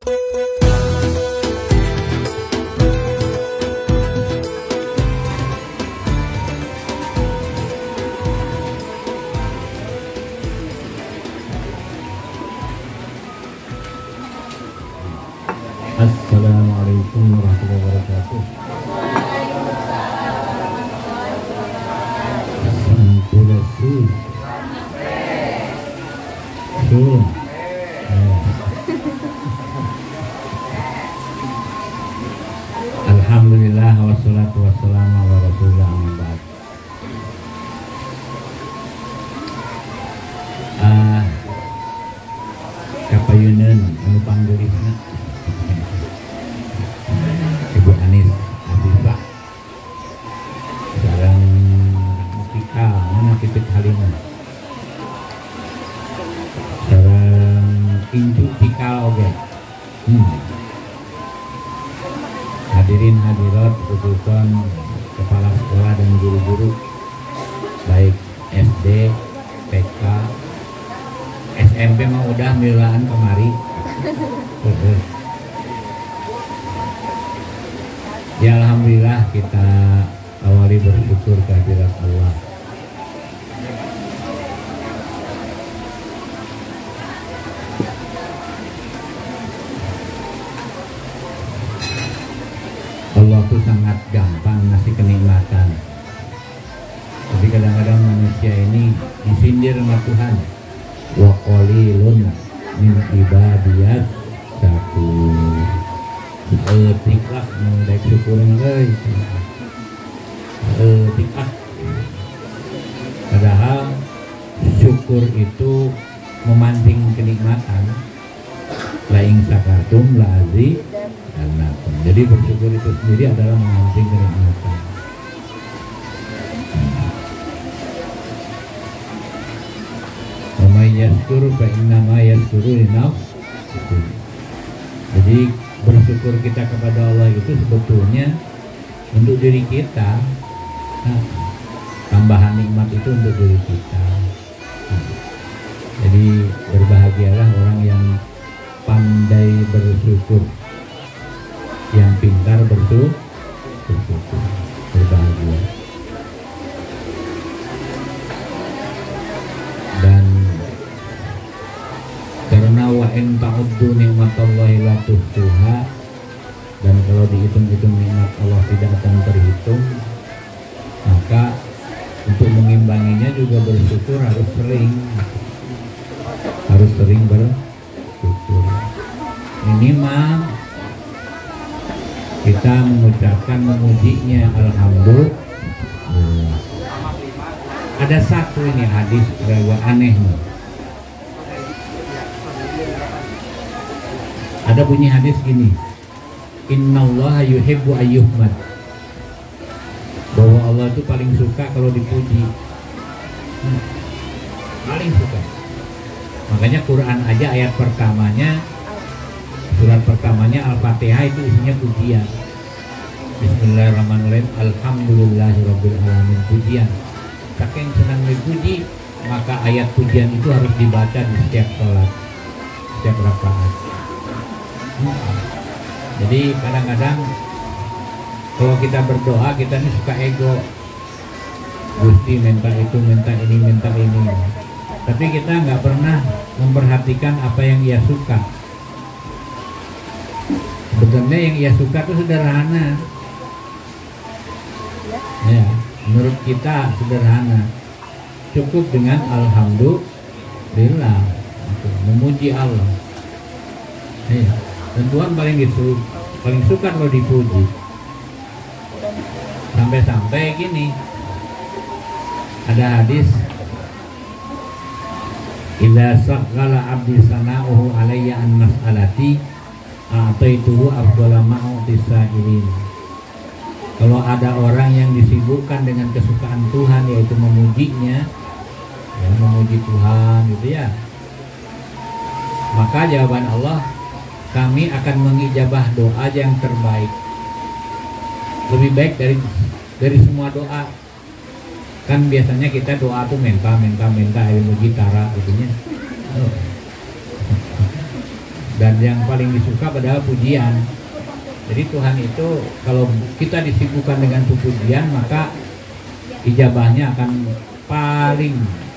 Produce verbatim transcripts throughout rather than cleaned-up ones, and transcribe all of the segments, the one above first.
Assalamualaikum warahmatullahi wabarakatuh. Sampurasun. Sun. Alhamdulillah wassalatu wassalamu ala rasulillah amma ba'd. Ah, kapayunan anu panggelisna Ibu Anis Afifah sareng musikal mana Pipit Halimah sareng Inju Tikal oge. Hmm. Hadirin hadirat khususan kepala sekolah dan guru-guru baik S D, T K, S M P mah udah milaan kemari. Ya alhamdulillah kita awali bersyukur kehadirat Allah. Allah tuh sangat gampang ngasih kenikmatan. Tapi kadang-kadang manusia ini disindir sama Tuhan. Wa qalilun min ibadiyas syakur. Eh tikah mengendai syukurin euy. Eh tikah. Padahal syukur itu memancing kenikmatan. La ing sakartum la azi anakum. Jadi bersyukur itu sendiri adalah memancing kenikmatan. Wa may yashkur fa innama yashkuru li nafsihi. Jadi bersyukur kita kepada Allah itu sebetulnya untuk diri kita. Nah, tambahan nikmat itu untuk diri kita. Nah, jadi berbahagialah orang yang pandai bersyukur, yang pintar bersyukur, bersyukur, berbahagia. Dan karena wa in ta'uddu nikmatallahi la tuhsuha, dan kalau dihitung-hitung nikmat Allah tidak akan terhitung, maka untuk mengimbanginya juga bersyukur harus sering, harus sering bersyukur. Minimal kita mengucapkan memujinya alhamdulillah. Ada satu ini hadis agak aneh nih. Ada bunyi hadis gini, innallaha yuhibbu ayyuhmad, bahwa Allah itu paling suka kalau dipuji. hmm. Paling suka. Makanya Quran aja ayat pertamanya, surat pertamanya Al-Fatihah itu isinya pujian. Bismillahirrahmanirrahim, alhamdulillahirabbil alamin, pujian. Saking senang dipuji, maka ayat pujian itu harus dibaca di setiap sholat, setiap rakaat. Jadi kadang-kadang kalau kita berdoa, kita ini suka ego, Gusti minta itu, minta ini, minta ini, tapi kita nggak pernah memperhatikan apa yang Ia suka. Sebenarnya yang Ia suka itu sederhana, ya, menurut kita sederhana, cukup dengan alhamdulillah, memuji Allah. Ya. Dan Tuhan paling gitu, paling suka kalau dipuji. Sampai-sampai gini, ada hadis, idza saqala abdi sana'uhu alayya an mas'alati a'taituhu afdhala ma'utisa'ilin. Kalau ada orang yang disibukkan dengan kesukaan Tuhan, yaitu memujinya, ya, memuji Tuhan gitu ya, maka jawaban Allah, kami akan mengijabah doa yang terbaik, lebih baik dari dari semua doa. Kan biasanya kita doa tuh minta minta minta ilmu gitara gitunya. Oh. dan yang paling disuka adalah pujian. Jadi Tuhan itu kalau kita disibukkan dengan pujian, maka ijabahnya akan paling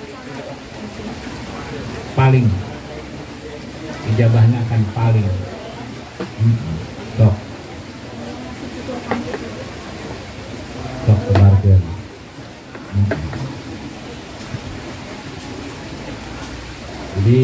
paling ijabahnya akan paling hmm. Sok Sok keluarga hmm. Jadi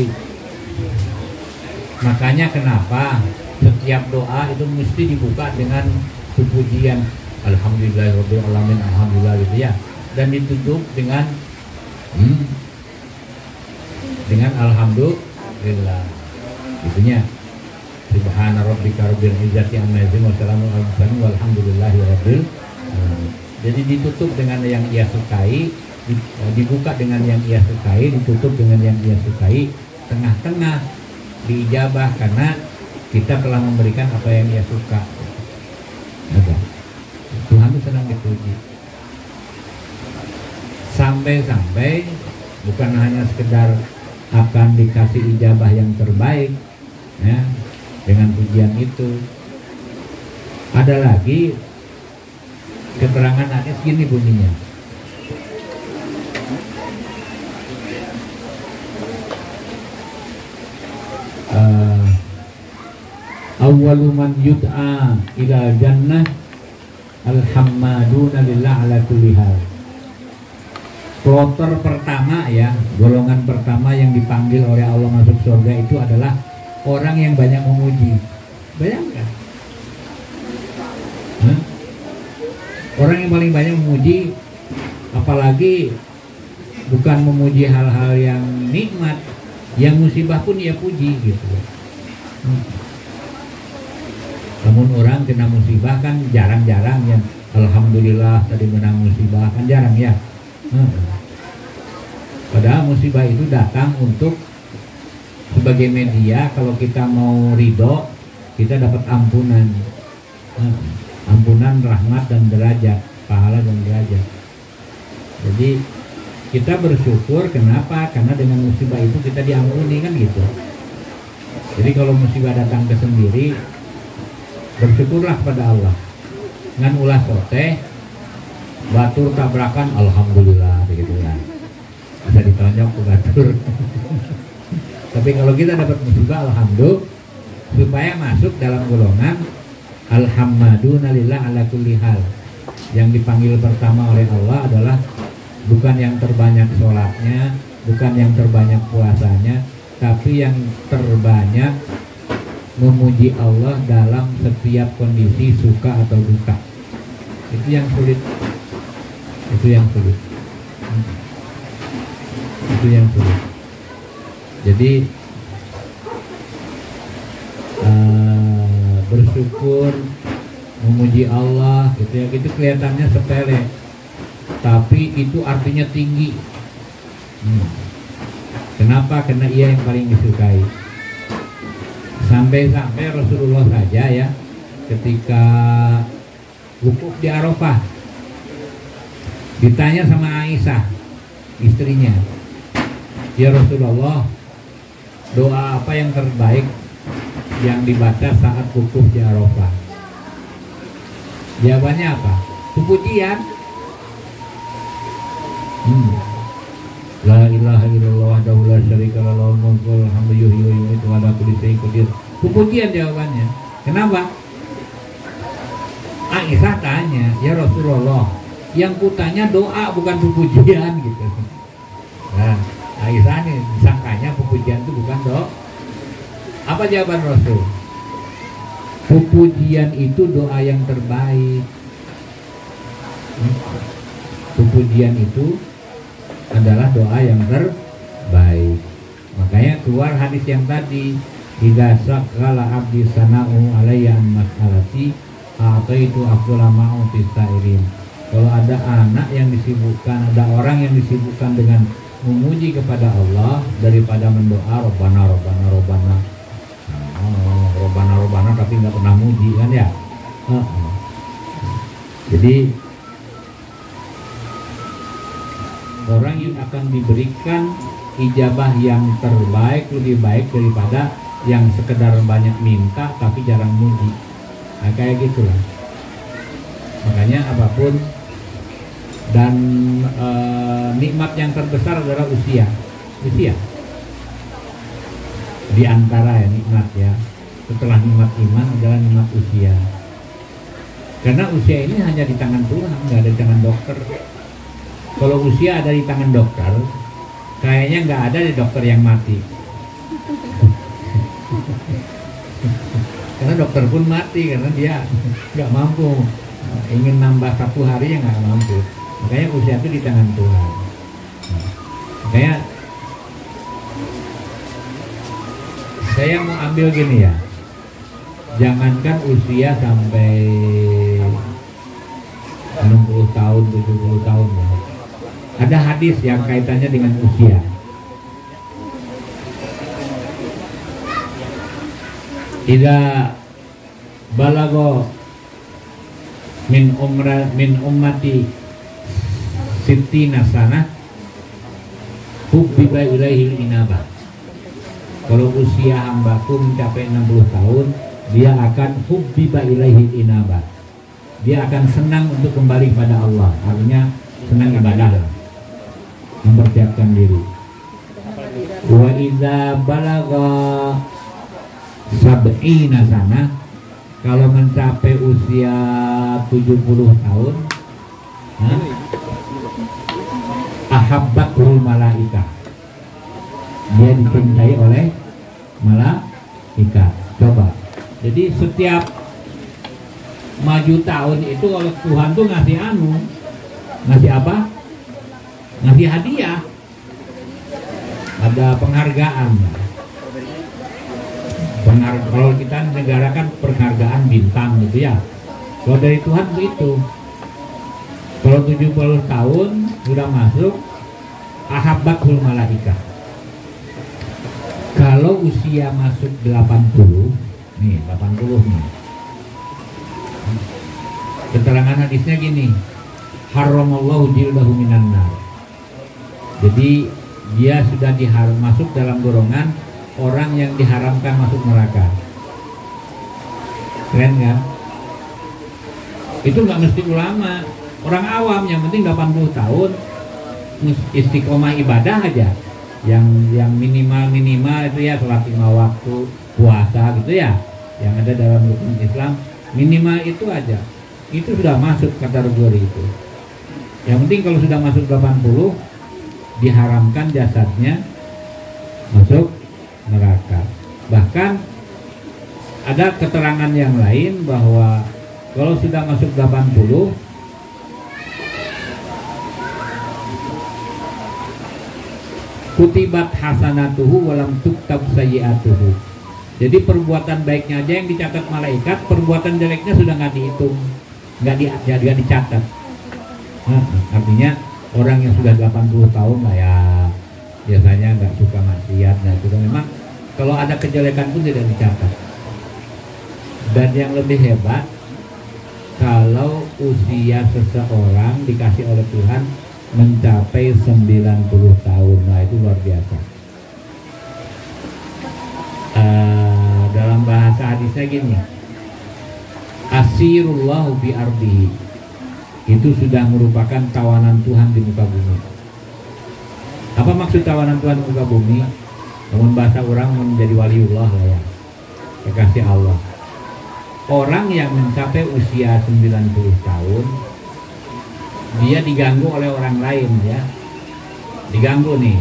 makanya kenapa setiap doa itu mesti dibuka dengan pujian alhamdulillahirabbil alamin, alhamdulillah gitu ya, dan ditutup dengan hmm, dengan alhamdulillah gitunya, subhana rabbika rabbil izzati amma yasifun wa salamun alal mursalin walhamdulillahi rabbil alamin. Jadi ditutup dengan yang ia sukai, dibuka dengan yang ia sukai, ditutup dengan yang ia sukai, tengah-tengah diijabah karena kita telah memberikan apa yang ia suka. Ada. Tuhan itu senang dipuji. Sampai-sampai bukan hanya sekedar akan dikasih ijabah yang terbaik, ya, dengan pujian itu. Ada lagi keterangan hadis gini bunyinya. Uh, awwalu man yud'a ila jannah alhammaduna lillah ala kulli hal. Kloter pertama ya, golongan pertama yang dipanggil oleh Allah masuk surga itu adalah orang yang banyak memuji. Bayangkan, huh? Orang yang paling banyak memuji, apalagi bukan memuji hal-hal yang nikmat, yang musibah pun ia puji gitu. Hmm. Namun orang kena musibah kan jarang-jarang ya, alhamdulillah tadi menang musibah kan jarang ya. Hmm. Padahal musibah itu datang untuk sebagai media, kalau kita mau ridho kita dapat ampunan, hmm. ampunan, rahmat dan derajat, pahala dan derajat. Jadi kita bersyukur, kenapa? Karena dengan musibah itu kita diampuni kan gitu. Jadi kalau musibah datang ke sendiri, bersyukurlah pada Allah. Ngan ulah soteh, batur tabrakan, alhamdulillah begitu lah. Bisa ditonjok ke batur. Tapi kalau kita dapat musibah, alhamdulillah, supaya masuk dalam golongan alhammaduna lillah ala kulli hal. Yang dipanggil pertama oleh Allah adalah bukan yang terbanyak sholatnya, bukan yang terbanyak puasanya, tapi yang terbanyak memuji Allah dalam setiap kondisi suka atau duka. Itu yang sulit. Itu yang sulit. Itu yang sulit. Jadi uh, bersyukur, memuji Allah, gitu ya. Itu kelihatannya sepele, tapi itu artinya tinggi. Hmm. Kenapa? Karena ia yang paling disukai. Sampai-sampai Rasulullah saja ya, ketika wukuf di Arafah, ditanya sama Aisyah, istrinya, ya Rasulullah, doa apa yang terbaik yang dibaca saat wukuf di Arafah? Jawabannya apa? Pujian. Hmm. La ilaha illallah wahdahu la syarika lahu lahul mulku wa lahul hamdu yuhyi wa yumiitu wa ala kulli syai'in qadir. Pujian jawabannya. Kenapa? Aisyah tanya, ya Rasulullah, yang kutanya doa bukan pujian gitu. Nah, Aisyah nih disangkanya pujian itu bukan doa. Apa jawaban Rasul? Pujian itu doa yang terbaik. Pujian itu adalah doa yang terbaik. Makanya keluar hadis yang tadi, idza saqala abdi sana'u alayya an mas'alati ataitu afdala ma'u tisairin. Kalau ada anak yang disibukkan, ada orang yang disibukkan dengan memuji kepada Allah daripada mendoa Rabbana Rabbana Rabbana. Oh, Rabbana Rabbana tapi nggak pernah muji kan ya. Uh -uh. Jadi orang yang akan diberikan ijabah yang terbaik lebih baik daripada yang sekedar banyak minta tapi jarang muji. Nah kayak gitulah. Makanya apapun, dan e, nikmat yang terbesar adalah usia. Usia di antara ya nikmat ya. Setelah nikmat iman adalah nikmat usia. Karena usia ini hanya di tangan Tuhan, nggak ada di tangan dokter. Kalau usia ada di tangan dokter, kayaknya nggak ada di dokter yang mati. Karena dokter pun mati karena dia nggak mampu, ingin nambah satu hari yang nggak mampu. Makanya usia itu di tangan Tuhan. Makanya saya mau ambil gini ya, jangankan usia sampai enam puluh tahun, tujuh puluh tahun ya. Ada hadis yang kaitannya dengan usia. Ida balago min umra min ummati sittina sana hubbiba ilaihil inabah. Kalau usia hambaku mencapai enam puluh tahun, dia akan hubbiba ilaihil inabah. Dia akan senang untuk kembali pada Allah. Artinya senang ibadah, mempersiapkan diri. Wa idza balagha sab'ina sana, kalau mencapai usia tujuh puluh tahun, ahabbatul malaikah, dia dicintai oleh malaikat. Coba, jadi setiap maju tahun itu kalau Tuhan tuh ngasih anu, ngasih apa? Ngasih hadiah, ada penghargaan. Penghargaan, kalau kita negara kan penghargaan bintang gitu ya. Kalau dari Tuhan begitu. Kalau tujuh puluh tahun sudah masuk ahabbatul malaikah. Kalau usia masuk delapan puluh, nih delapan puluh nih. Keterangan hadisnya gini, haramallahu jildahu minan nar. Jadi dia sudah diharam masuk dalam golongan orang yang diharamkan masuk neraka. Keren kan? Itu nggak mesti ulama, orang awam yang penting delapan puluh tahun istiqomah ibadah aja. Yang yang minimal minimal itu ya sholat lima waktu, puasa gitu ya, yang ada dalam rukun Islam, minimal itu aja. Itu sudah masuk kategori itu. Yang penting kalau sudah masuk delapan puluh, diharamkan jasadnya masuk neraka. Bahkan ada keterangan yang lain bahwa kalau sudah masuk delapan puluh, kutibat hasanatuhu walam tuktab sayyi'atuhu. Jadi perbuatan baiknya aja yang dicatat malaikat, perbuatan jeleknya sudah nggak dihitung, nggak di, nggak dicatat. Nah, artinya orang yang sudah delapan puluh tahun lah ya, biasanya nggak suka maksiat, nggak suka, memang kalau ada kejelekan pun tidak dicatat. Dan yang lebih hebat, kalau usia seseorang dikasih oleh Tuhan mencapai sembilan puluh tahun, nah itu luar biasa. Uh, dalam bahasa hadisnya gini, asirullahu bi ardihi, itu sudah merupakan tawanan Tuhan di muka bumi. Apa maksud tawanan Tuhan di muka bumi? Namun bahasa orang menjadi waliullah lah ya, kekasih Allah. Orang yang mencapai usia sembilan puluh tahun, dia diganggu oleh orang lain ya, diganggu nih,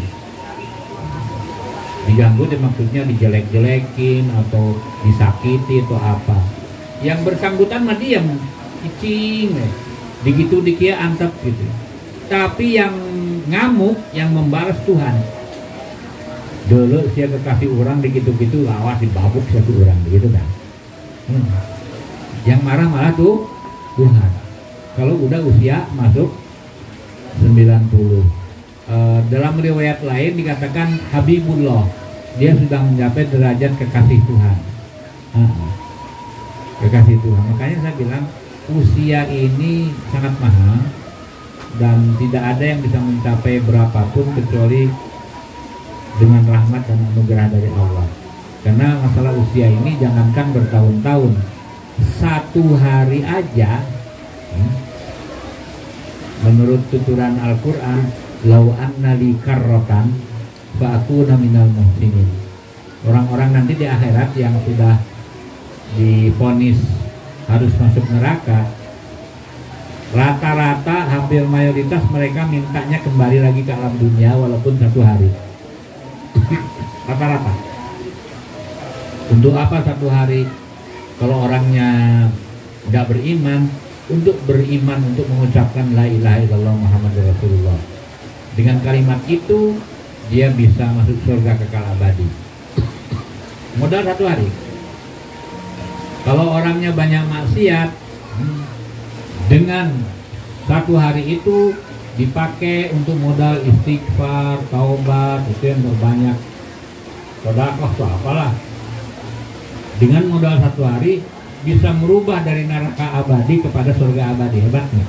diganggu dia maksudnya dijelek-jelekin atau disakiti atau apa. Yang bersangkutan mah diam, cicing, digitu dikia antep gitu. Tapi yang ngamuk, yang membalas Tuhan. Dulu dia kekasih orang digitu-gitu, lawas dibabuk satu orang begitu kan. Hmm. Yang marah malah tuh Tuhan. Kalau udah usia masuk sembilan puluh, e, dalam riwayat lain dikatakan Habibullah, dia sudah mencapai derajat kekasih Tuhan. Nah, kekasih Tuhan. Makanya saya bilang usia ini sangat mahal dan tidak ada yang bisa mencapai berapapun kecuali dengan rahmat dan anugerah dari Allah. Karena masalah usia ini jangankan bertahun-tahun, satu hari aja, hmm, menurut tuturan Al-Quran, lau anna li karrotan fa akuna minal muhsinin. Orang-orang nanti di akhirat yang sudah divonis harus masuk neraka, rata-rata hampir mayoritas mereka mintanya kembali lagi ke alam dunia walaupun satu hari. Rata-rata. Untuk apa satu hari? Kalau orangnya nggak beriman, untuk beriman, untuk mengucapkan la ilaha illallah Muhammadur Rasulullah. Dengan kalimat itu dia bisa masuk surga kekal abadi. Modal satu hari. Kalau orangnya banyak maksiat, dengan satu hari itu dipakai untuk modal istighfar, taubat, itu yang berbanyak sedekah atau apalah. Dengan modal satu hari bisa merubah dari neraka abadi kepada surga abadi. Hebatnya.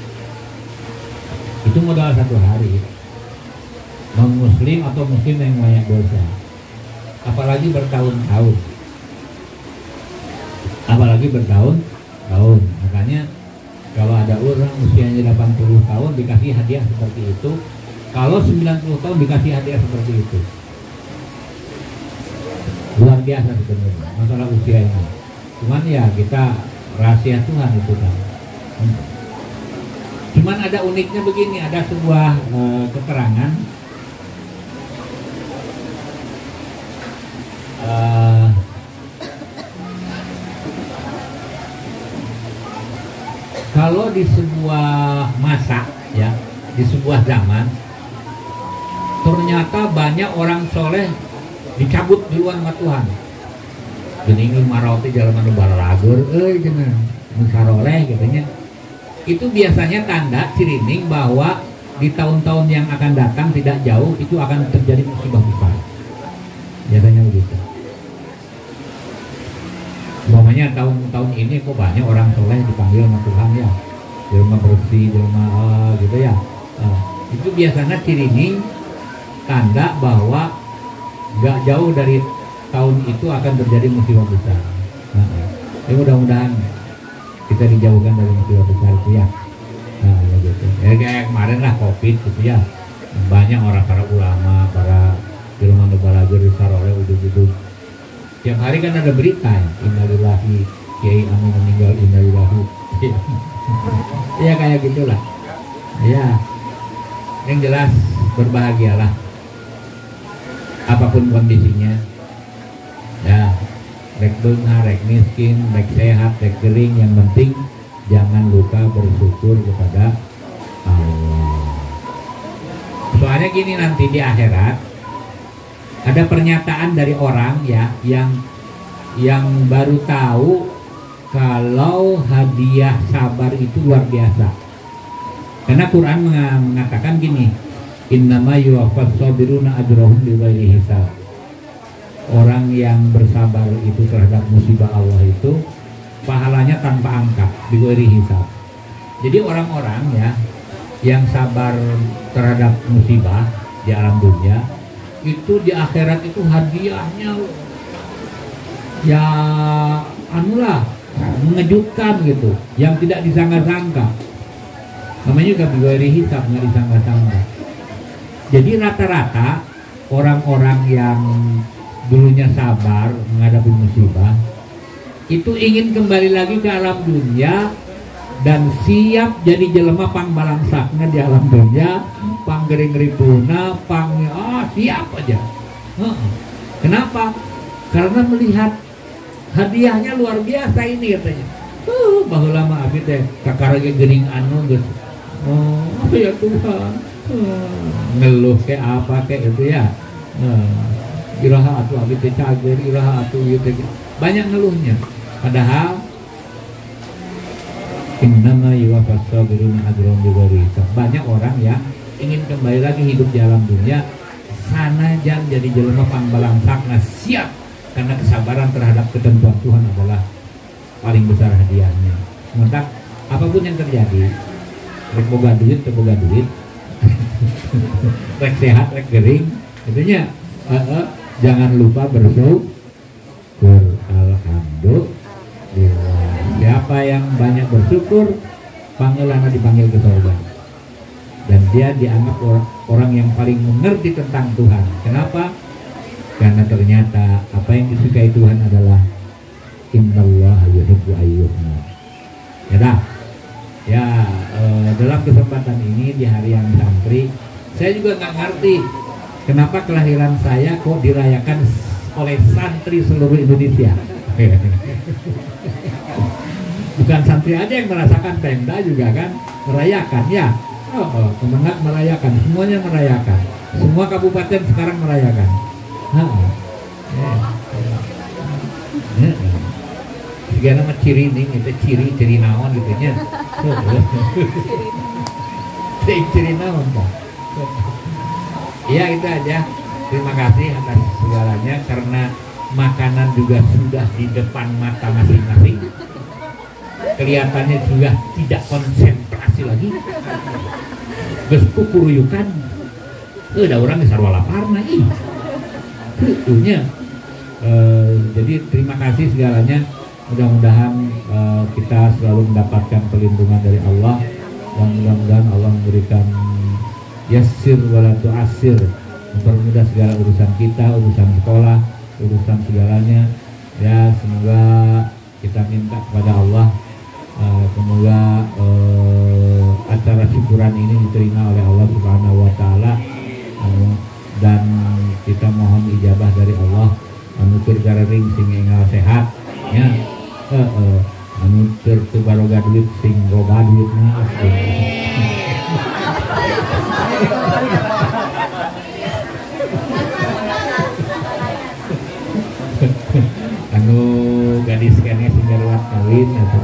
Itu modal satu hari. Non muslim atau muslim yang banyak dosa. Apalagi bertahun-tahun. Apalagi bertahun-tahun. Makanya kalau ada orang usianya delapan puluh tahun dikasih hadiah seperti itu, kalau sembilan puluh tahun dikasih hadiah seperti itu. Luar biasa sebenarnya masalah usia ini. Cuman ya kita rahasia Tuhan itu kan. Cuman ada uniknya begini, ada sebuah e, keterangan e, kalau di sebuah masa ya, di sebuah zaman ternyata banyak orang soleh dicabut duluan sama Tuhan. Gening marauti jalan anu balagur euy cenah musaroleh katanya. Itu biasanya tanda cirining bahwa di tahun-tahun yang akan datang tidak jauh itu akan terjadi musibah besar. Biasanya begitu. Umpamanya tahun-tahun ini kok banyak orang soleh dipanggil sama Tuhan ya, di rumah bersih, di rumah oh, gitu ya. Uh, itu biasanya cirining tanda bahwa gak jauh dari tahun itu akan terjadi musibah besar. Nah, ya mudah-mudahan kita dijauhkan dari musibah besar itu ya. Nah, gitu. Ya kayak kemarin lah COVID gitu ya. Banyak orang para ulama, para ilmuwan balaghur saroleh uduk-uduk. Tiap hari kan ada berita ya, innalillahi kiai anu meninggal innalillahi. Ya kayak gitulah. Ya. Yang jelas berbahagialah. Apapun kondisinya ya, rek beunghar, rek miskin, rek sehat, rek gering, yang penting jangan lupa bersyukur kepada Allah. Soalnya gini, nanti di akhirat ada pernyataan dari orang ya yang yang baru tahu kalau hadiah sabar itu luar biasa. Karena Quran mengatakan gini, innama yuwaffas sabiruna ajrahum bighairi hisab. Orang yang bersabar itu terhadap musibah Allah itu pahalanya tanpa angka, bighairi hisab. Jadi orang-orang ya yang sabar terhadap musibah di alam dunia itu di akhirat itu hadiahnya ya anulah mengejutkan gitu, yang tidak disangka-sangka. Namanya juga bighairi hisab, nggak disangka-sangka. Jadi rata-rata orang-orang yang dulunya sabar menghadapi musibah itu ingin kembali lagi ke alam dunia dan siap jadi jelema pang balangsakna di alam dunia, pang gering ripuna, pang ah siap aja. Kenapa? Karena melihat hadiahnya luar biasa ini katanya. Uh, baheula mah abdi teh kakarage geuning anu geus. Oh, apa ya Tuhan? Uh, ngeluh ke apa ke itu ya. Uh, iraha atuh abdi teh cager, iraha atuh ieu teh. Banyak ngeluhnya. Padahal innama yuwaffas sabiruna ajrahum bighairi hisab. Banyak orang yang ingin kembali lagi hidup di alam dunia sanajan jadi jelema pangbalangsak siap, karena kesabaran terhadap ketentuan Tuhan adalah paling besar hadiahnya. Sementara apapun yang terjadi, rek boga duit, teu boga duit, rek sehat, rek gering, intinya uh, uh, jangan lupa bersyukur. bersyukur. Alhamdulillah. Siapa yang banyak bersyukur, panggilannya dipanggil ke surga. Dan dia dianggap orang, orang yang paling mengerti tentang Tuhan. Kenapa? Karena ternyata apa yang disukai Tuhan adalah innallaha yuhibbu ayyuhna. Ya dah. Ya eh, dalam kesempatan ini di hari yang santri, saya juga nggak ngerti kenapa kelahiran saya kok dirayakan oleh santri seluruh Indonesia. Bukan santri aja yang merasakan, Pemda juga kan merayakan ya. Oh, oh, Kemenang merayakan, semuanya merayakan. Semua kabupaten sekarang merayakan. Heeh. Ya. Jika nama ciri ini, itu ciri ciri naon gitu nya. Ciri ciri naon kok. Iya itu aja. Terima kasih atas segalanya karena makanan juga sudah di depan mata masing-masing. Kelihatannya juga tidak konsentrasi lagi. Geus kukuruyukan. Eh da urang geus sarua laparna ih. Itunya. Eh, jadi terima kasih segalanya. Mudah-mudahan uh, kita selalu mendapatkan perlindungan dari Allah, dan mudah-mudahan Allah memberikan yassir wala tu'assir, mempermudah segala urusan kita, urusan sekolah, urusan segalanya. Ya semoga kita minta kepada Allah uh, semoga uh, acara syukuran ini diterima oleh Allah Subhanahu wa taala, uh, dan kita mohon ijabah dari Allah, anutur garering sing enggal sehat ya. Uh, uh, anu teu baroga duit sing loba duitna anu gadis kene sing garuat kawin atuh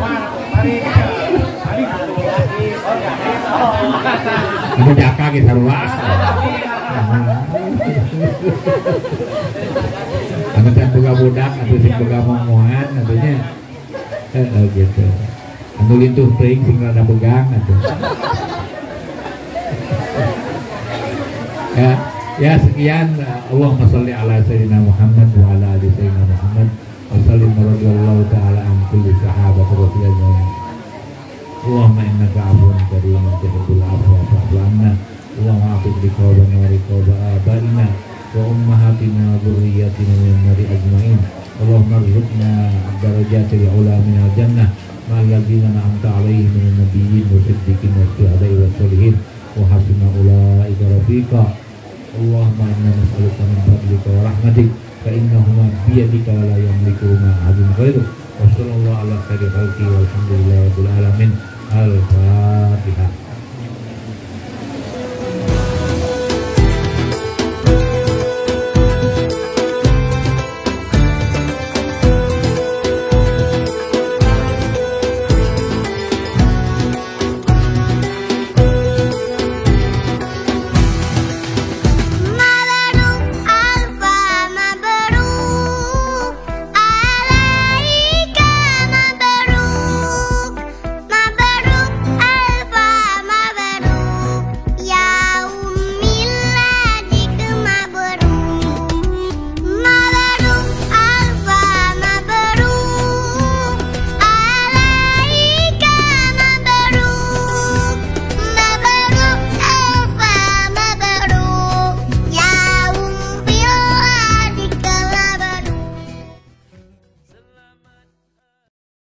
anu jaka ge sarua anu teh boga budak atuh sing boga momongan atuhnya heeh gitu. Anu lintuh teuing sing rada begang atuh. Ya, ya sekian. Allahumma shalli ala sayyidina Muhammad wa ala ali sayyidina Muhammad. Wa sallim radhiyallahu ta'ala an kulli sahabat Rasulullah. Allahumma innaka 'afuwun karimun tuhibbul 'afwa fa'fu 'anna. Allahumma a'ti bi qawlina wa riqaba abaina wa ummahatina wa dhurriyyatina min nari ajma'in. Allahumma rzuqna darajatil ula minal jannah ma'al ladzina an'amta 'alaihim minan nabiyyin wa siddiqin wa syuhada'i wa sholihin wa hasuna ulaika rafiqa. Allahumma inna nas'aluka min fadlika wa rahmatik fa innahuma biyadika wa la yamlikuhuma ahadun ghairuk. Wa sallallahu ala khairi khalqi walhamdulillahi rabbil alamin. Al-Fatihah.